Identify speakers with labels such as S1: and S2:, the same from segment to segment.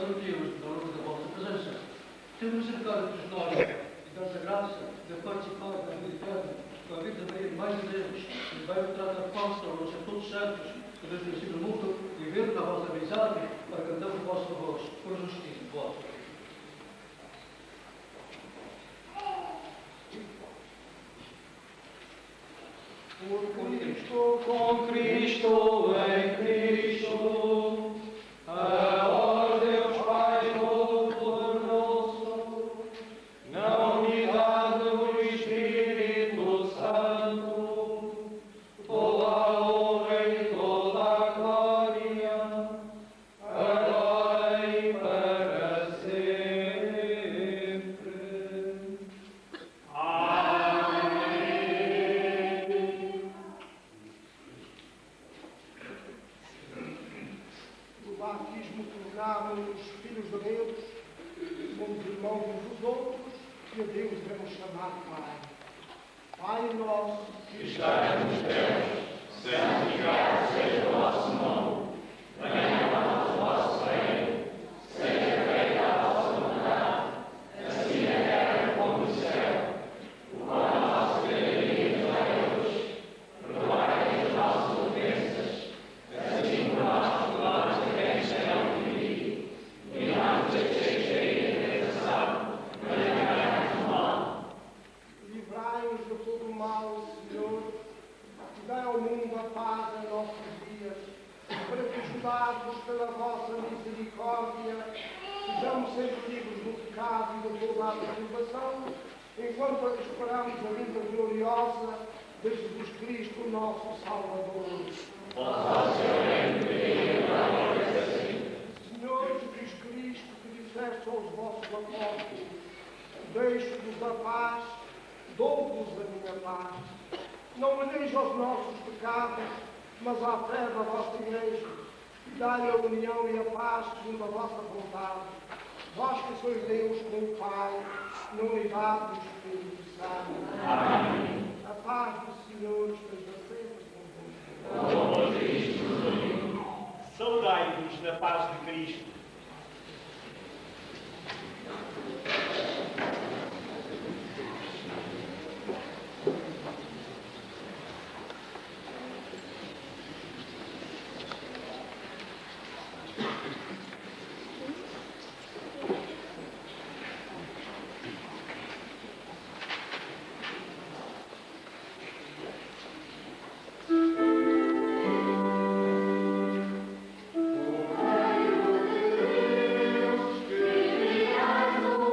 S1: sortir-nos da luz da vossa presença. Temos misericórdia de nós e dá-nos a graça de participar da vida eterna com a vida Maria, Mãe de Deus, e vai tratar apóstolos e todos os santos que desde o ensino mútuo viveram na vossa amizade para cantar o vosso favor por justiça vossa.
S2: Por Cristo, com Cristo, em Cristo, a Deus Pai Todo-Poderoso, na unidade do Espírito Santo, toda a honra e toda a glória, agora e para sempre.
S3: Tornámos-nos filhos de Deus, somos irmãos uns dos outros, e a Deus devemos chamar Pai. Pai nosso,
S4: que estás nos céus, santificado seja o vosso nome. Venha a nós o vosso reino, seja feita a vossa vontade, assim na terra como no céu. O pão nosso de cada dia nos dai hoje, perdoai as nossas ofensas, assim como nós perdoamos a quem nos tem ofendido, e não nos deixeis cair em tentação, mas livrai-nos do mal.
S3: livrai-nos de todo o mal, Senhor, e dai ao mundo a paz em nossos dias, para que, ajudados pela vossa misericórdia, sejamos sempre livres do pecado e de toda a perturbação, enquanto esperamos a vinda gloriosa de Jesus Cristo, nosso Salvador. Senhor Jesus Cristo, que disseste aos vossos apóstolos, deixo-vos a paz, dou-vos a minha paz. Não olheis aos nossos pecados, mas à fé da vossa Igreja, e dai a união e a paz segundo a vossa vontade. Vós que sois Deus com o Pai, na unidade do Espírito Santo.
S4: Amém.
S3: A paz do Senhor esteja sempre convosco.
S5: Saudai-vos na paz de Cristo.
S4: Deus, que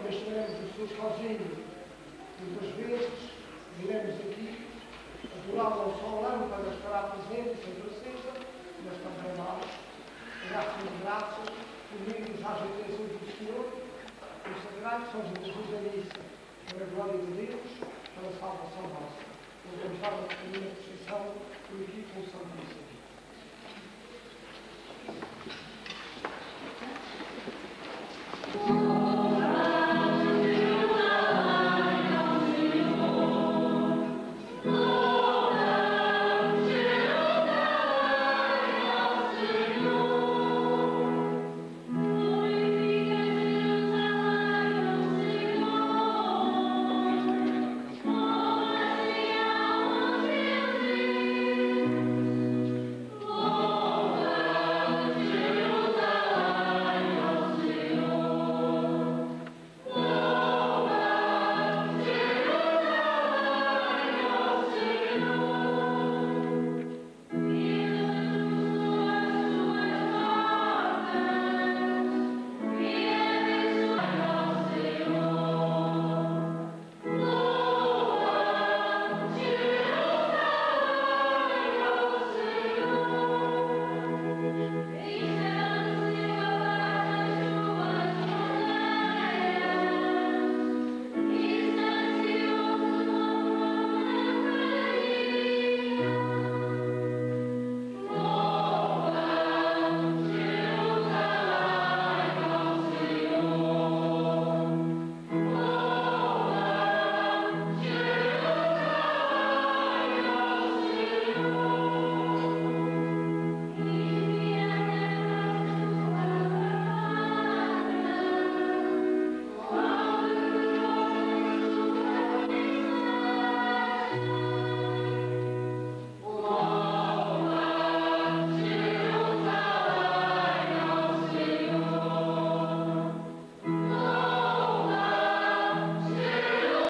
S3: deixaremos o Senhor sozinho. Muitas vezes viremos aqui, adorá-lo ao sol, lâmpada estará presente, sempre acesa, mas também nós, graças de graças, unidos às intenções do Senhor, consagrai São Jesus a missa, para a glória de Deus, para a salvação nossa. Vamos dar uma pequena procissão por aqui com o Santo